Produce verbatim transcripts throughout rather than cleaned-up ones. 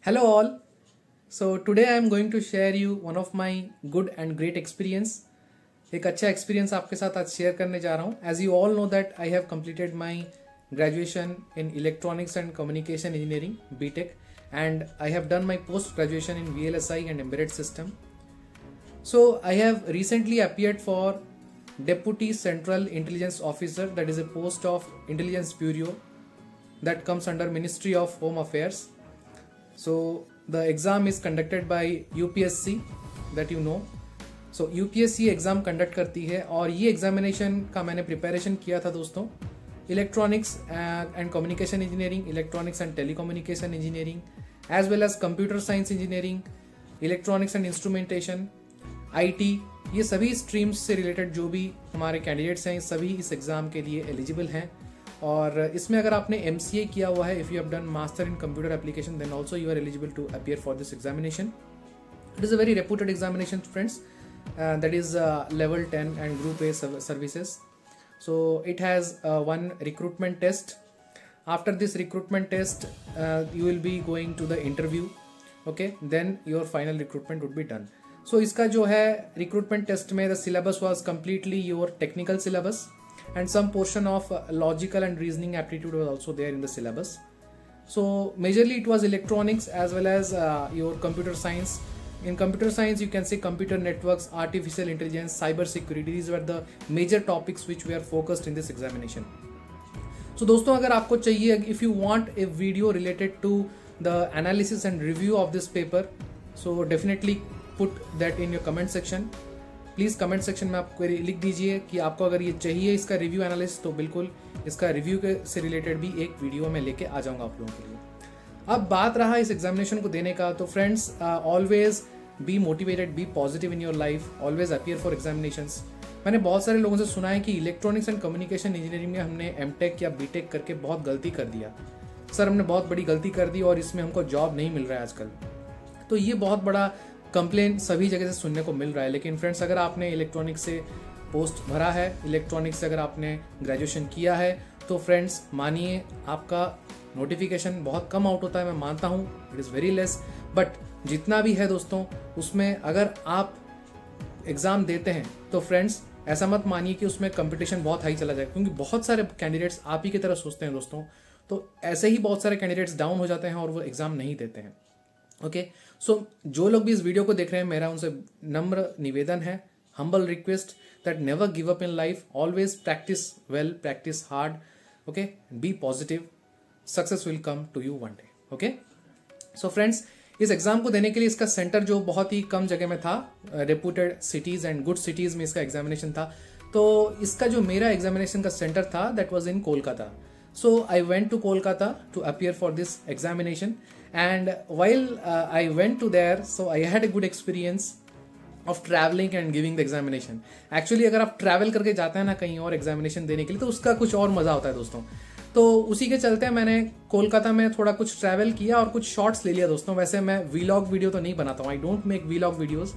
Hello all. So today I am going to share you one of my good and great experience. एक अच्छा experience आपके साथ आज share करने जा रहा हूँ. As you all know that I have completed my graduation in electronics and communication engineering B Tech and I have done my post graduation in V L S I and embedded system. So I have recently appeared for Deputy Central Intelligence Officer, that is a post of Intelligence Bureau that comes under Ministry of Home Affairs. So the exam is conducted by U P S C that you know. So U P S C exam conduct करती है और ये examination का मैंने preparation किया था दोस्तों. Electronics and communication engineering, electronics and telecommunication engineering, as well as computer science engineering, electronics and instrumentation, I T, ये सभी स्ट्रीम्स से रिलेटेड जो भी हमारे कैंडिडेट्स हैं सभी इस एग्ज़ाम के लिए एलिजिबल हैं. और इसमें अगर आपने एम सी ए किया हुआ है, if you have done master in computer application, then also you are eligible to appear for this examination. It is a very reputed examination friends. That is uh, level ten and group A services. So it has uh, one recruitment test. After this recruitment test uh, you will be going to the interview. Okay, then your final recruitment would be done. So इसका जो है recruitment test में the syllabus was completely your technical syllabus and some portion of uh, logical and reasoning aptitude was also there in the syllabus. So majorly it was electronics as well as uh, your computer science. In computer science, you can say computer networks, artificial intelligence, cyber security. These were the major topics which were focused in this examination. So दोस्तों, अगर आपको चाहिए, if you want a video related to the analysis and review of this paper, so definitely put that in your comment section. Please comment section में आप लिख दीजिए कि आपको अगर ये चाहिए इसका रिव्यू एनालिसिस, तो बिल्कुल इसका रिव्यू के से रिलेटेड भी एक वीडियो में लेके आ जाऊँगा आप लोगों के लिए. अब बात रहा इस एग्जामिनेशन को देने का, तो friends always be motivated, be positive in your life, always appear for examinations. मैंने बहुत सारे लोगों से सुना है कि इलेक्ट्रॉनिक्स एंड कम्युनिकेशन इंजीनियरिंग में हमने एम टेक या बी टेक करके बहुत गलती कर दिया. सर हमने बहुत बड़ी गलती कर दी और इसमें हमको जॉब नहीं मिल रहा है आजकल. तो ये बहुत बड़ा कंप्लेन सभी जगह से सुनने को मिल रहा है. लेकिन फ्रेंड्स, अगर आपने इलेक्ट्रॉनिक्स से पोस्ट भरा है, इलेक्ट्रॉनिक्स से अगर आपने ग्रेजुएशन किया है, तो फ्रेंड्स मानिए आपका नोटिफिकेशन बहुत कम आउट होता है. मैं मानता हूँ it is very less, but जितना भी है दोस्तों उसमें अगर आप एग्ज़ाम देते हैं तो फ्रेंड्स ऐसा मत मानिए कि उसमें कंपटीशन बहुत हाई चला जाए, क्योंकि बहुत सारे कैंडिडेट्स आप ही की तरह सोचते हैं दोस्तों. तो ऐसे ही बहुत सारे कैंडिडेट्स डाउन हो जाते हैं और वो एग्ज़ाम नहीं देते हैं. ओके, सो जो लोग भी इस वीडियो को देख रहे हैं, मेरा उनसे नम्र निवेदन है, humble request, that never give up in life, always practice well, practice hard. Okay, be positive, success will come to you one day. Okay, so friends, इस एग्जाम को देने के लिए इसका सेंटर जो बहुत ही कम जगह में था, reputed cities and good cities में इसका एग्जामिनेशन था. तो इसका जो मेरा एग्जामिनेशन का सेंटर था that was in Kolkata. So I went to Kolkata to appear for this examination and while I went to there, so I had a good experience of travelling and giving the examination. Actually अगर आप travel करके जाते हैं ना कहीं और examination देने के लिए, तो उसका कुछ और मजा होता है दोस्तों. तो उसी के चलते मैंने कोलकाता में थोड़ा कुछ ट्रैवल किया और कुछ शॉर्ट्स ले लिया दोस्तों. वैसे मैं वीलॉग वीडियो तो नहीं बनाता हूँ, I don't make vlog videos,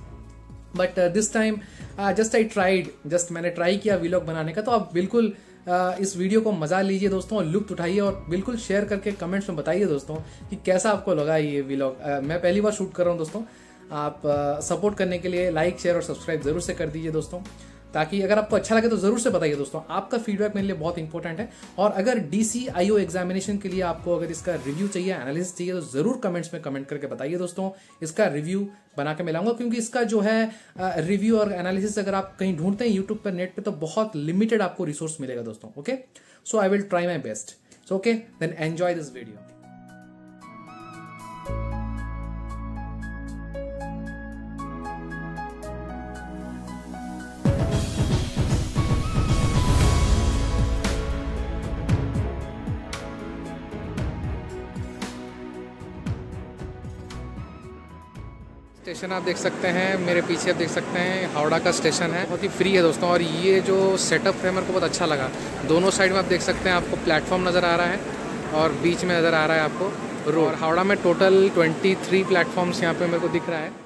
but this time just I tried, just मैंने ट्राई किया वीलॉग बनाने का. तो आप बिल्कुल uh, इस वीडियो को मजा लीजिए दोस्तों और लुत्फ उठाइए और बिल्कुल शेयर करके कमेंट्स में बताइए दोस्तों कि कैसा आपको लगा ये वीलॉग. uh, मैं पहली बार शूट कर रहा हूँ दोस्तों. आप सपोर्ट uh, करने के लिए लाइक, शेयर और सब्सक्राइब जरूर से कर दीजिए दोस्तों, ताकि अगर आपको अच्छा लगे तो जरूर से बताइए दोस्तों. आपका फीडबैक मेरे लिए बहुत इंपॉर्टेंट है. और अगर डी सी आई ओ एग्जामिनेशन के लिए आपको अगर इसका रिव्यू चाहिए, एनालिसिस चाहिए, तो जरूर कमेंट्स में कमेंट करके बताइए दोस्तों. इसका रिव्यू बना के मिलाऊंगा, क्योंकि इसका जो है रिव्यू और एनालिसिस अगर आप कहीं ढूंढते हैं यूट्यूब पर, नेट पे, तो बहुत लिमिटेड आपको रिसोर्स मिलेगा दोस्तों. Okay, so I will try my best. So okay, then enjoy this video. Station आप देख सकते हैं, मेरे पीछे आप देख सकते हैं हावड़ा का स्टेशन है. बहुत ही फ्री है दोस्तों. और ये जो सेटअप है मेरे को बहुत अच्छा लगा. दोनों साइड में आप देख सकते हैं, आपको प्लेटफॉर्म नज़र आ रहा है और बीच में नज़र आ रहा है आपको रोड. और हावड़ा में टोटल तेईस प्लेटफॉर्म्स यहाँ पे मेरे को दिख रहा है.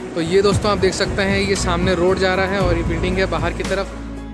तो ये दोस्तों आप देख सकते हैं, ये सामने रोड जा रहा है और ये बिल्डिंग है बाहर की तरफ।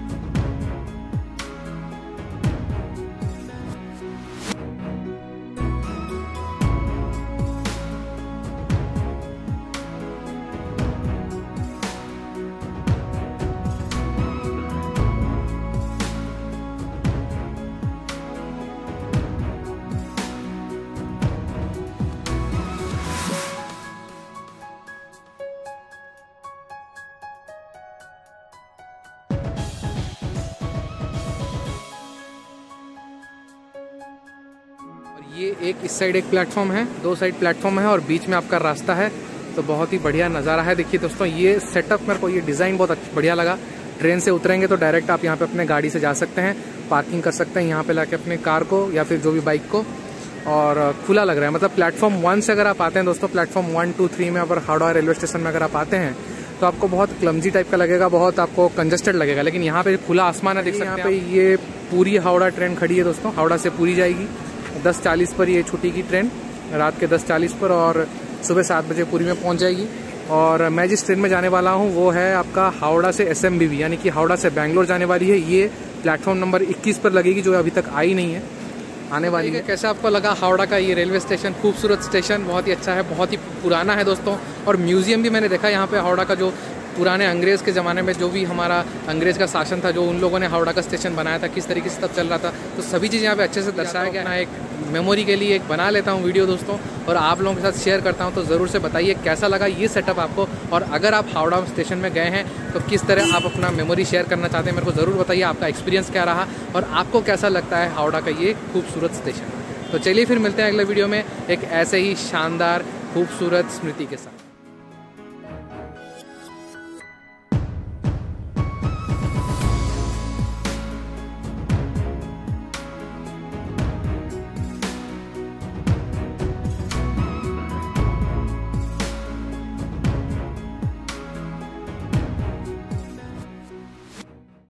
ये एक इस साइड एक प्लेटफॉर्म है, दो साइड प्लेटफॉर्म है और बीच में आपका रास्ता है। तो बहुत ही बढ़िया नज़ारा है। देखिए दोस्तों, ये सेटअप मेरे को ये डिज़ाइन बहुत बढ़िया लगा। ट्रेन से उतरेंगे तो डायरेक्ट आप यहाँ पे अपने गाड़ी से जा सकते हैं, पार्किंग कर सकते हैं यहाँ पे लाके अपने कार को या फिर जो भी बाइक को, और खुला लग रहा है। मतलब प्लेटफॉर्म वन से अगर आप आते हैं दोस्तों, प्लेटफॉर्म वन टू थ्री में अगर हावड़ा रेलवे स्टेशन में अगर आप आते हैं तो आपको बहुत क्लमजी टाइप का लगेगा, बहुत आपको कंजस्टेड लगेगा। लेकिन यहाँ पे खुला आसमान है, देख सकते हैं यहाँ पे। ये पूरी हावड़ा ट्रेन खड़ी है दोस्तों, हावड़ा से पूरी जाएगी दस चालीस पर ये छुट्टी की ट्रेन, रात के दस चालीस पर, और सुबह सात बजे पूरी में पहुंच जाएगी। और मैं जिस ट्रेन में जाने वाला हूं वो है आपका हावड़ा से एस एम बी वी, यानी कि हावड़ा से बैंगलोर जाने वाली है। ये प्लेटफॉर्म नंबर इक्कीस पर लगेगी, जो अभी तक आई नहीं है, आने वाली है। कैसा आपको लगा हावड़ा का ये रेलवे स्टेशन? खूबसूरत स्टेशन, बहुत ही अच्छा है, बहुत ही पुराना है दोस्तों। और म्यूजियम भी मैंने देखा यहाँ पे हावड़ा का, जो पुराने अंग्रेज़ के ज़माने में जो भी हमारा अंग्रेज़ का शासन था, जो उन लोगों ने हावड़ा का स्टेशन बनाया था, किस तरीके से तब चल रहा था, तो सभी चीज़ यहाँ पे अच्छे से दर्शाया गया है। एक मेमोरी के लिए एक बना लेता हूँ वीडियो दोस्तों, और आप लोगों के साथ शेयर करता हूँ। तो ज़रूर से बताइए कैसा लगा ये सेटअप आपको, और अगर आप हावड़ा स्टेशन में गए हैं तो किस तरह आप अपना मेमोरी शेयर करना चाहते हैं, मेरे को ज़रूर बताइए आपका एक्सपीरियंस क्या रहा और आपको कैसा लगता है हावड़ा का ये खूबसूरत स्टेशन। तो चलिए फिर मिलते हैं अगले वीडियो में एक ऐसे ही शानदार खूबसूरत स्मृति के साथ।